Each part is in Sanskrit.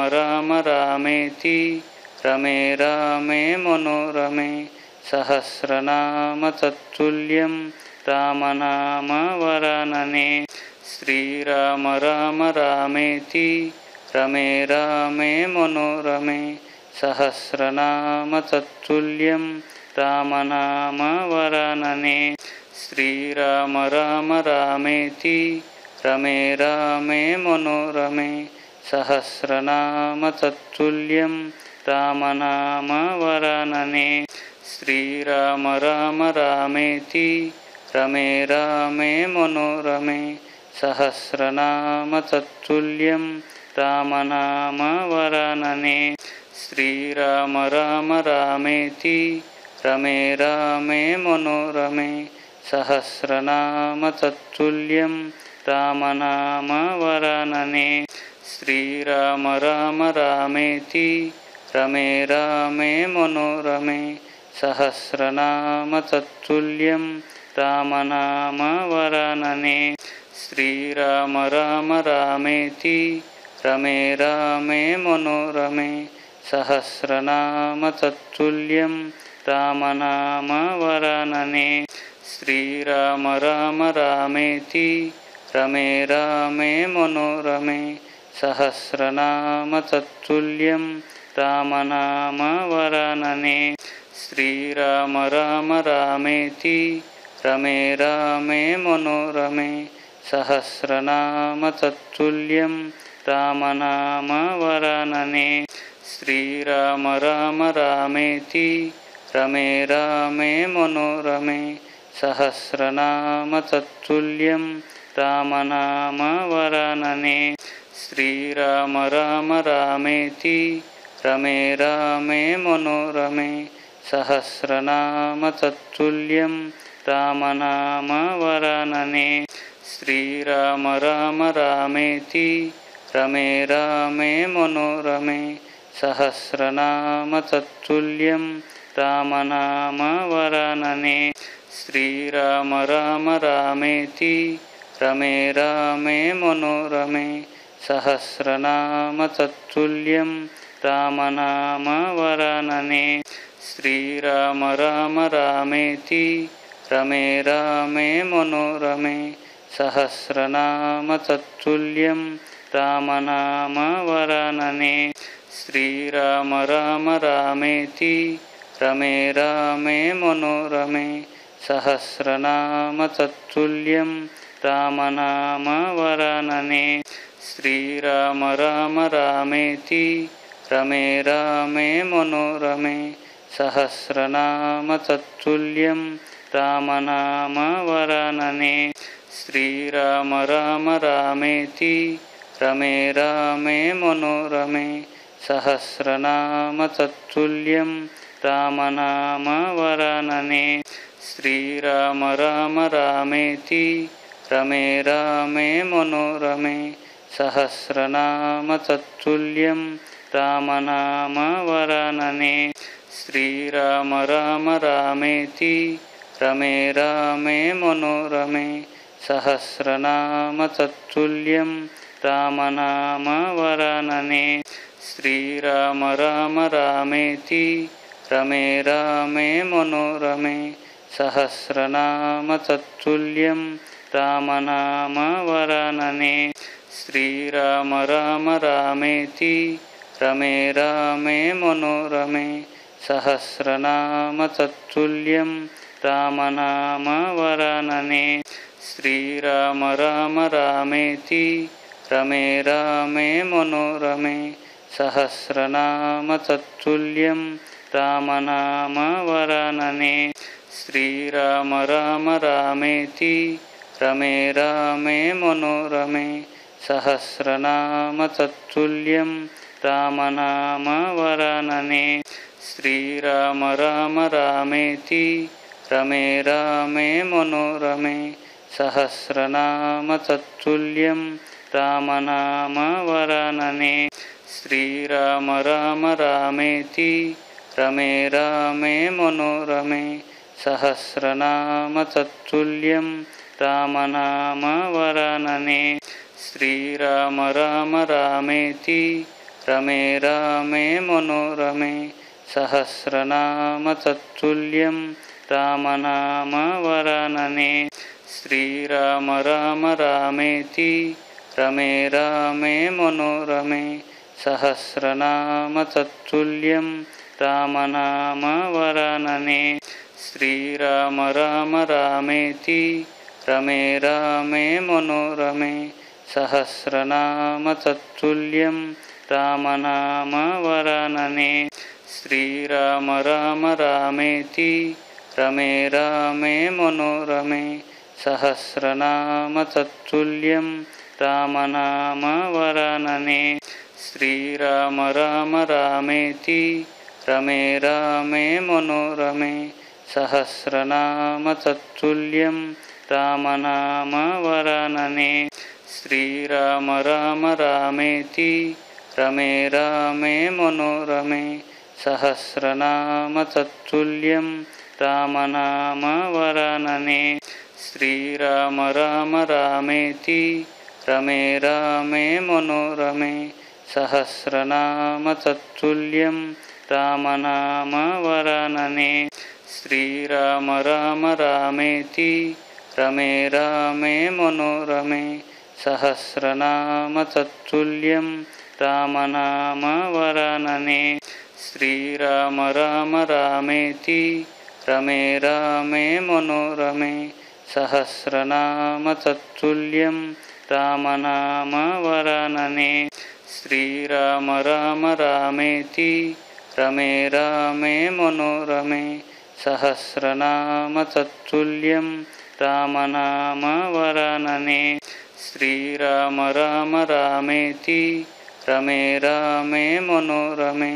राम रामेति रमे रामे मनोरमे सहस्रनाम तत्तुल्यं रामनाम वरानने। श्रीराम राम रामेति रमे रामे मनोरमे सहस्रनाम तत्तुल्यं रामनाम वरानने। श्रीराम राम रामेति रमे रामे मनोरमे सहस्रनाम तत्तुल्यं रामनाम वरानने। श्रीराम राम रामेति रमे रामे मनोरमे सहस्रनाम तत्तुल्यं रामनाम वरानने। श्रीराम राम रामेति रमे रामे मनोरमे सहस्रनाम तत्तुल्यं रामनाम वरानने। श्रीराम राम रामेति रमे रामे मनोरमे सहस्रनाम तत्तुल्यं रामनाम वरानने। श्रीराम राम रामेति रमे रामे मनोरमे सहस्रनाम तत्तुल्यं रामनाम वरानने। श्रीराम राम रामेति रमे रामे मनोरमे सहस्रनाम तत्तुल्यं रामनाम वरानने। श्रीराम राम रामेति रमे रामे मनोरमे सहस्रनाम तत्तुल्यं रामनाम वरानने। श्रीराम राम रामेति रमे रामे मनोरमे सहस्रनाम तत्तुल्यं रामनाम वरानने। श्रीराम राम रामेति रमे रामे मनोरमे सहस्रनाम तत्तुल्यं रामनाम वरानने। श्रीराम राम रामेति रमे रामे मनोरमे सहस्रनाम तत्तुल्यं रामनाम वरानने। श्रीराम राम रामेति रमे रामे मनोरमे सहस्रनाम तत्तुल्यं रामनाम वरानने। श्रीराम राम रामेति रमे रामे मनोरमे सहस्रनाम तत्तुल्यं रामनाम वरानने। श्रीराम राम रामेति रमे रामे मनोरमे सहस्रनाम तत्तुल्यं रामनाम वरानने। श्रीराम राम रामेति रमे रामे मनोरमे सहस्रनाम तत्तुल्यं रामनाम वरानने। श्रीराम राम रामेति रमे रामे मनोरमे सहस्रनाम तत्तुल्यं रामनाम वरानने। श्रीराम राम रामेति रमे रामे मनोरमे सहस्रनाम तत्तुल्यं रामनाम वरानने। श्रीराम राम रामेति रमे रामे मनोरमे सहस्रनाम तत्तुल्यं रामनाम वरानने। श्रीराम राम रामेति रमे रामे मनोरमे सहस्रनाम तत्तुल्यं रामनाम वरानने। श्रीराम राम रामेति रमे रामे मनोरमे सहस्रनाम तत्तुल्यं रामनाम वरानने। श्रीराम राम रामेति रमे रामे मनोरमे सहस्रनाम तत्तुल्यं रामनाम वरानने। श्रीराम राम रामेति रमे रामे मनोरमे सहस्रनाम तत्तुल्यं रामनाम वरानने। श्रीराम राम रामेति रमे रामे मनोरमे सहस्रनाम तत्तुल्यं रामनाम वरानने। श्रीराम राम रामेति रमे रामे मनोरमे सहस्रनाम तत्तुल्यं रामनाम वरानने। श्रीराम राम रामेति रमे रामे मनोरमे सहस्रनाम तत्तुल्यं राम नाम वरानने श्रीराम राम रामेति रमे रामे मनोरमे सहस्रनाम तत्तुल्यं राम नाम वरानने श्रीराम राम रामेति रमे रामे मनोरमे सहस्रनाम तत्तुल्यं राम नाम वरानने श्रीराम राम रामेति रमे रामे मनोरमे सहस्रनाम तत्तुल्यं राम नाम वरानने श्रीराम राम रामेति रमे रामे मनोरमे सहस्रनाम तत्तुल्यं राम नाम वरानने श्रीराम राम रामेति रमे रामे मनोरमे सहस्रनाम तत्तुल्यं राम नाम वरानने श्रीराम राम रामेति रमे रामे मनोरमे सहस्रनाम तत्तुल्यं राम नाम वरानने श्रीराम राम रामेति रमे रामे मनोरमे सहस्रनाम तत्तुल्यं राम नाम वरानने श्रीराम राम रामेति रमे रामे मनोरमे सहस्रनाम तत्तुल्यं राम नाम वरानने श्रीराम राम रामेति रमे रामे मनोरमे सहस्रनाम तत्तुल्यं राम नाम वरानने श्रीराम राम रामेति रमे रामे मनोरमे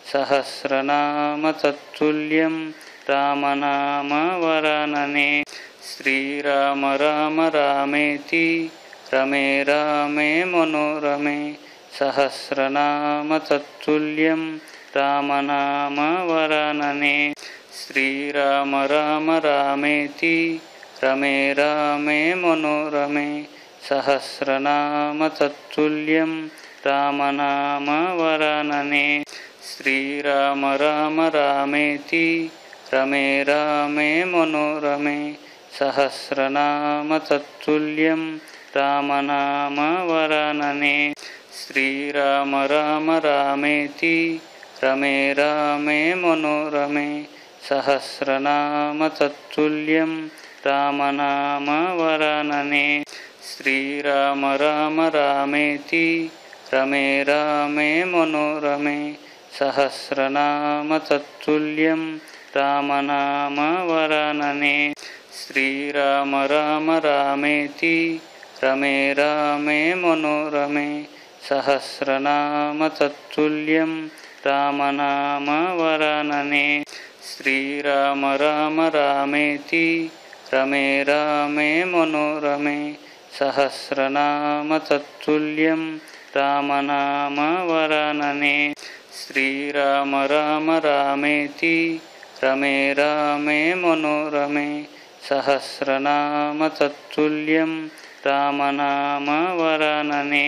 सहस्रनाम तत्तुल्यं राम नाम वरानने श्रीराम राम रामेति रमे रामे मनोरमे सहस्रनाम तत्तुल्यं राम नाम वरानने श्रीराम राम रामेति रमे रामे मनोरमे सहस्रनाम तत्तुल्यं राम नाम वरानने श्रीराम राम रामेति रमे रामे मनोरमे सहस्रनाम तत्तुल्यं राम नाम वरानने श्रीराम राम रामेति रमे रामे मनोरमे सहस्रनाम तत्तुल्यं राम नाम वरानने श्रीराम राम रामेति रमे रामे मनोरमे सहस्रनाम तत्तुल्यं राम नाम वरानने श्रीराम राम रामेति रमे रामे मनोरमे सहस्रनाम तत्तुल्यं राम नाम वरानने श्रीराम राम रामेति रमे रामे मनोरमे सहस्रनाम तत्तुल्यं राम नाम वरानने श्रीराम राम रामेति रमे रामे मनोरमे सहस्रनाम तत्तुल्यं राम नाम वरानने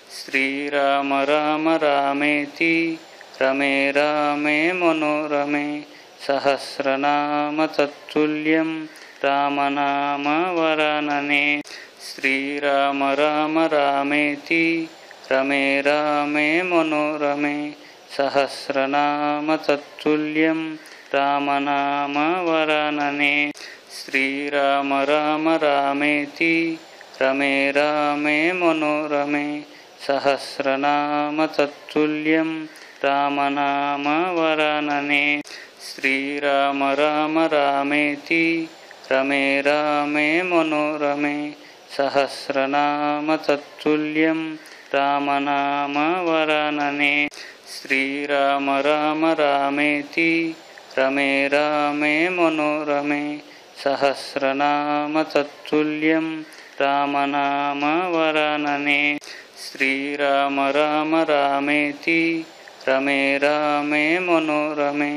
श्रीराम राम रामेति रमे रामे मनोरमे सहस्रनाम तत्तुल्यं राम नाम वरानने श्रीराम राम रामेति रमे रामे मनोरमे सहस्रनाम तत्तुल्यं राम नाम वरानने श्रीराम राम रामेति रमे रामे मनोरमे सहस्रनाम तत्तुल्यं राम नाम वरानने श्रीराम राम रामेति रमे रामे मनोरमे सहस्रनाम तत्तुल्यं राम नाम वरानने श्रीराम राम रामेति रमे रामे मनोरमे सहस्रनाम तत्तुल्यं राम नाम वरानने श्रीराम राम रामेति रमे रामे मनोरमे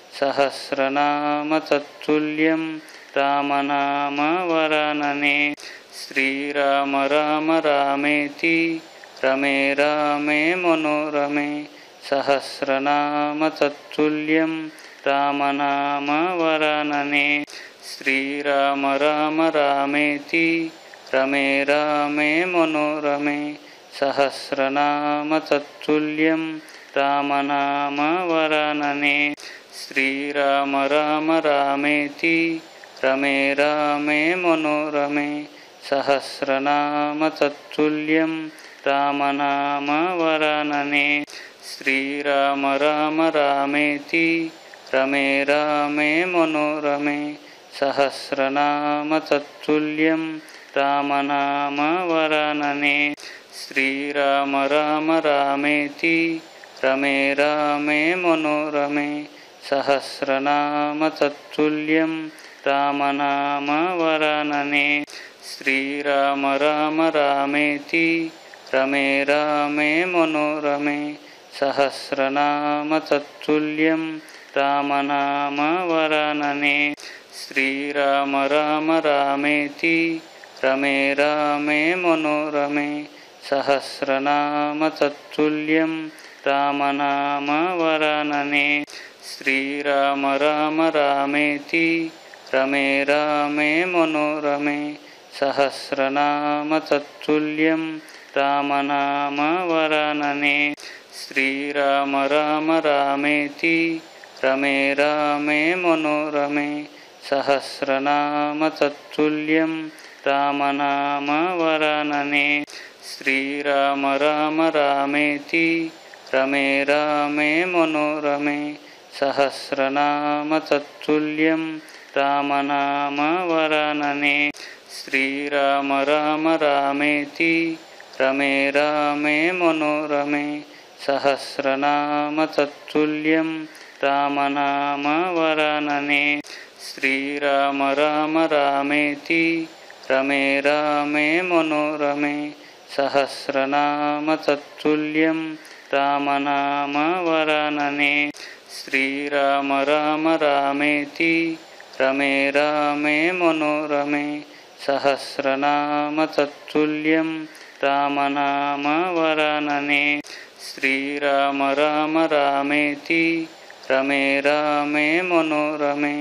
सहस्रनाम तत्तुल्यं राम नाम वरानने श्रीराम राम रामेति रमे रामे मनोरमे सहस्रनाम तत्तुल्यं राम नाम वरानने श्रीराम राम रामेति रमे रामे मनोरमे सहस्रनाम तत्तुल्यं राम नाम वरानने श्रीराम राम रामेति रमे रामे मनोरमे सहस्रनाम तत्तुल्यं राम नाम वरानने श्रीराम राम रामेति रमे रामे मनोरमे सहस्रनाम तत्तुल्यं राम नाम वरानने श्रीराम राम रामेति रमे रामे मनोरमे सहस्रनाम तत्तुल्यं राम नाम वरानने श्रीराम राम रामेति रमे रामे मनोरमे सहस्रनाम तत्तुल्यं राम नाम वरानने श्रीराम राम रामेति रमे रामे मनोरमे सहस्रनाम तत्तुल्यं राम नाम वरानने श्रीराम राम रामेति रमे रामे मनोरमे सहस्रनाम तत्तुल्यं राम नाम वरानने श्रीराम राम रामेति रमे रामे मनोरमे सहस्रनाम तत्तुल्यं राम नाम वरानने श्रीराम राम रामेति रमे रामे मनोरमे सहस्रनाम तत्तुल्यं राम नाम वरानने श्रीराम राम रामेति रमे रामे मनोरमे सहस्रनाम तत्तुल्यं राम नाम वरानने श्रीराम राम रामेति रमे रामे मनोरमे सहस्रनाम तत्तुल्यं राम नाम वरानने श्रीराम राम रामेति रमे रामे मनोरमे सहस्रनाम तत्तुल्यं राम नाम वरानने श्रीराम राम रामेति रमे रामे मनोरमे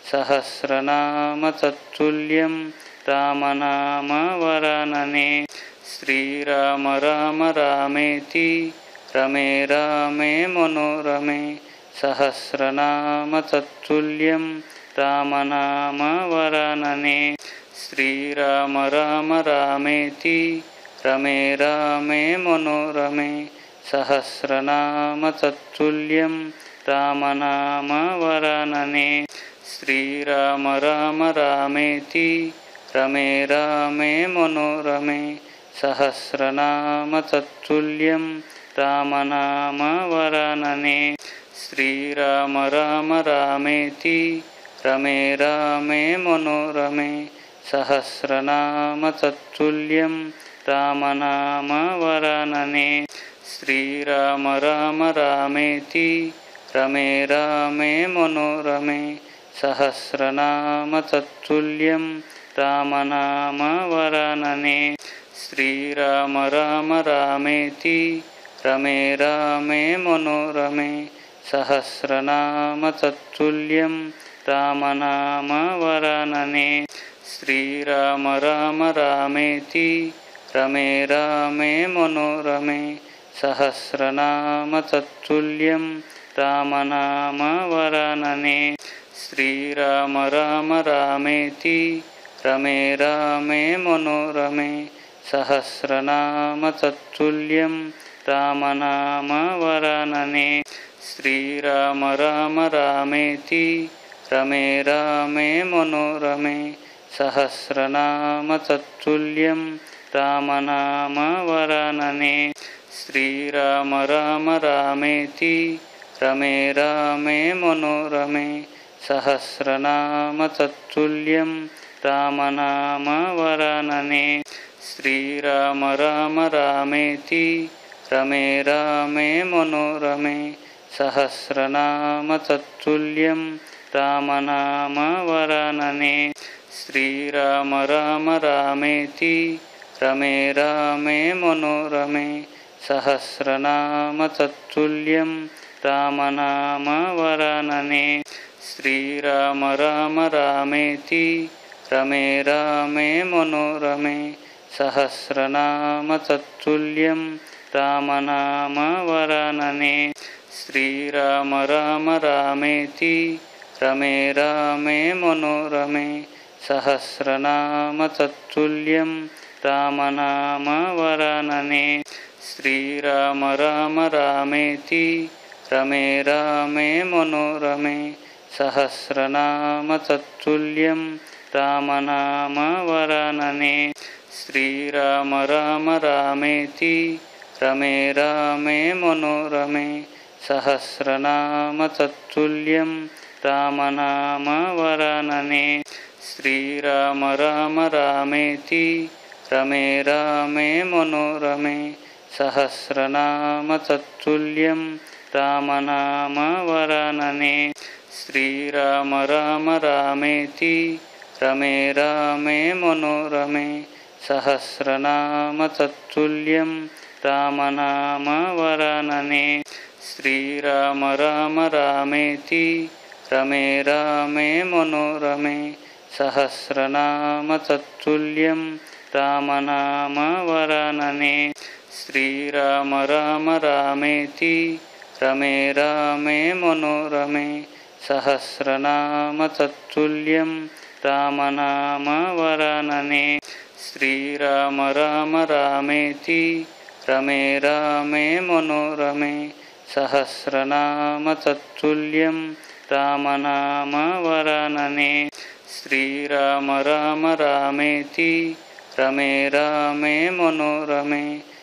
सहस्रनाम तत्तुल्यं राम नाम वरानने श्रीराम राम रामेति रमे रामे मनोरमे सहस्रनाम तत्तुल्यं राम नाम वरानने श्रीराम राम रामेति रमे रामे मनोरमे सहस्रनाम तत्तुल्यं राम नाम वरानने श्रीराम राम रामेति रमे रामे मनोरमे सहस्रनाम तत्तुल्यं राम नाम वरानने श्रीराम राम रामेति रमे रामे मनोरमे सहस्रनाम तत्तुल्यं राम नाम वरानने श्रीराम राम रामेति रमे रामे मनोरमे सहस्रनाम तत्तुल्यं राम नाम वरानने श्रीराम राम रामेति रमे रामे मनोरमे सहस्रनाम तत्तुल्यं राम नाम वरानने श्रीराम राम रामेति रमे रामे मनोरमे सहस्रनाम तत्तुल्यं राम नाम वरानने श्रीराम राम रामेति रमे रामे मनोरमे सहस्रनाम तत्तुल्यं राम नाम वरानने श्रीराम राम रामेति रमे रामे मनोरमे सहस्रनाम तत्तुल्यं राम नाम वरानने श्रीराम राम रामेति रमे रामे मनोरमे सहस्रनाम तत्तुल्यं राम नाम वरानने श्रीराम राम रामेति रमे रामे मनोरमे सहस्रनाम तत्तुल्यं राम नाम वरानने श्रीराम राम रामेति रमे रामे मनोरमे सहस्रनाम तत्तुल्यं राम नाम वरानने श्रीराम राम रामेति रमे रामे मनोरमे सहस्रनाम तत्तुल्यं राम नाम वरानने श्रीराम राम रामेति रमे रामे मनोरमे सहस्रनाम तत्तुल्यं राम नाम वरानने श्रीराम राम रामेति रमे रामे मनोरमे सहस्रनाम तत्तुल्यं राम नाम वरानने श्रीराम राम रामेति रमे रामे मनोरमे सहस्रनाम तत्तुल्यं राम नाम वरानने श्रीराम राम रामेति रमे रामे मनोरमे सहस्रनाम तत्तुल्यं राम नाम वरानने श्रीराम राम रामेति रमे रामे मनोरमे सहस्रनाम तत्तुल्यं राम नाम वरानने श्रीराम राम रामेति रमे रामे मनोरमे सहस्रनाम तत्तुल्यं राम नाम वरानने श्रीराम राम रामेति रमे रामे मनोरमे सहस्रनाम तत्तुल्यं राम नाम वरानने श्रीराम राम रामेति रमे रामे मनोरमे सहस्रनाम तत्तुल्यं राम नाम वरानने श्रीराम राम रामेति रमे रामे मनोरमे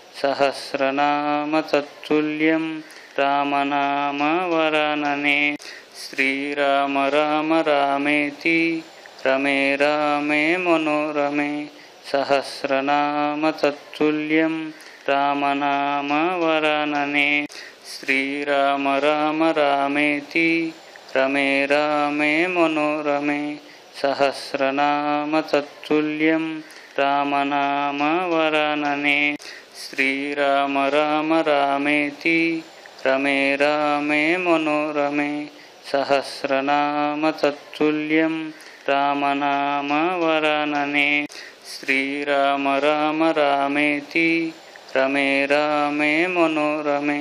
सहस्रनाम तत्तुल्यं राम नाम वरानने श्रीराम राम रामेति रमे रामे मनोरमे सहस्रनाम तत्तुल्यं राम नाम वरानने श्रीराम राम रामेति रमे रामे मनोरमे सहस्रनाम तत्तुल्यं राम नाम वरानने श्रीराम राम रामेति रमे रामे मनोरमे सहस्रनाम तत्तुल्यं राम नाम वरानने श्रीराम राम रामेति रमे रामे मनोरमे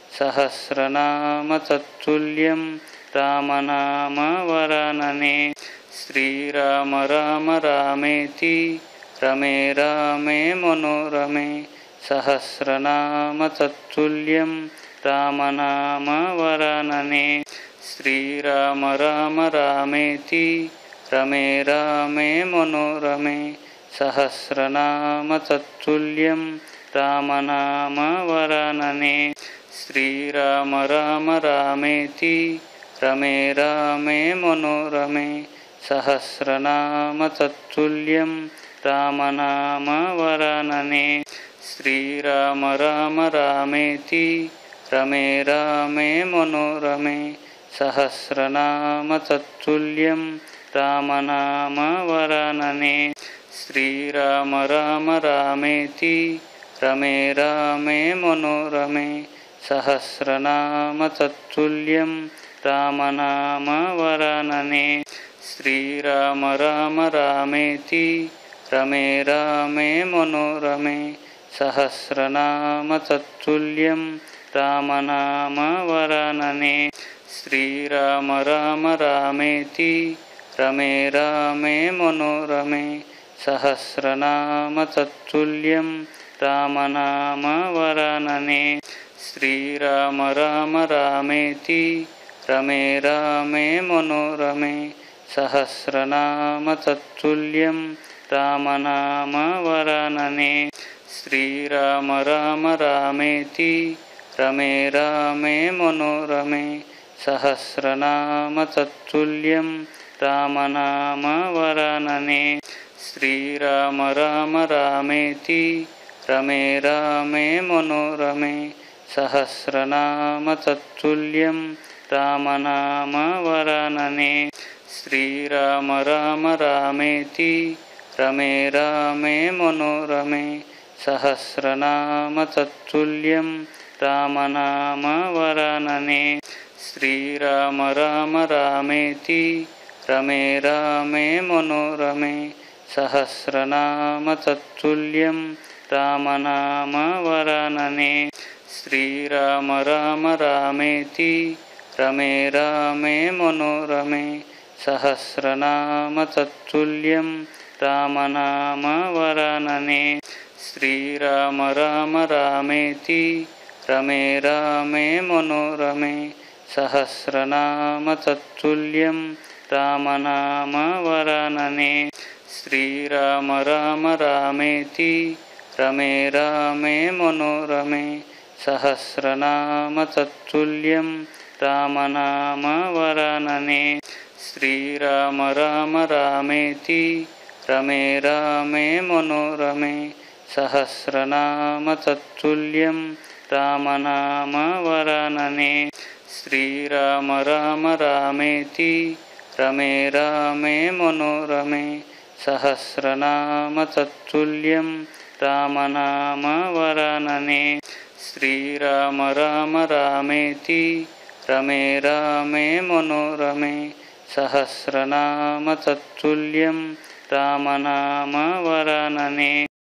सहस्रनाम तत्तुल्यं राम नाम वरानने श्रीराम राम रामेति रमे रामे मनोरमे सहस्रनाम तत्तुल्यं राम नाम वरानने श्रीराम राम रामेति रमे रामे मनोरमे सहस्रनाम तत्तुल्यं राम नाम वरानने श्रीराम राम रामेति रमे रामे मनोरमे सहस्रनाम तत्तुल्यं राम नाम वरानने श्रीराम राम रामेति रमे रामे मनोरमे सहस्रनाम तत्तुल्यं राम नाम वरानने श्रीराम राम रामेति रमे रामे मनोरमे सहस्रनाम तत्तुल्यं राम नाम वरानने श्रीराम राम रामेति रमे रामे मनोरमे सहस्रनाम तत्तुल्यं राम नाम वरानने श्रीराम राम रामेति रमे रामे मनोरमे सहस्रनाम तत्तुल्यं राम नाम वरानने श्रीराम राम रामेति रमे रामे मनोरमे सहस्रनाम तत्तुल्यं राम नाम वरानने श्रीराम राम रामेति रमे रामे मनोरमे सहस्रनाम तत्तुल्यं राम नाम वरानने श्रीराम राम रामेति रमे रामे मनोरमे सहस्रनाम तत्तुल्यं राम नाम वरानने श्रीराम राम रामेति रमे रामे मनोरमे सहस्रनाम तत्तुल्यं रामनाम वरानने श्रीराम राम रामेति रमे रामे मनोरमे सहस्रनाम तत्तुल्यं रामनाम वरानने श्रीराम राम रामेति रमे रामे मनोरमे सहस्रनाम तत्तुल्यं रामनाम वरानने श्रीराम राम रामेति रमे रामे मनोरमे सहस्रनाम तत्तुल्यं रामनाम वरानने श्रीराम राम रामेति रमे रामे मनोरमे सहस्रनाम तत्तुल्यं रामनाम वरानने श्रीराम राम रामेति रमे रामे मनोरमे सहस्रनाम तत्तुल्यं रामनाम वरानने श्रीराम राम रामेति रमे रामे मनोरमे सहस्रनाम तत्तुल्यं रामनाम वरानने श्रीराम राम रामेति रमे रामे मनोरमे सहस्रनाम तत्तुल्यं रामनाम वरानने।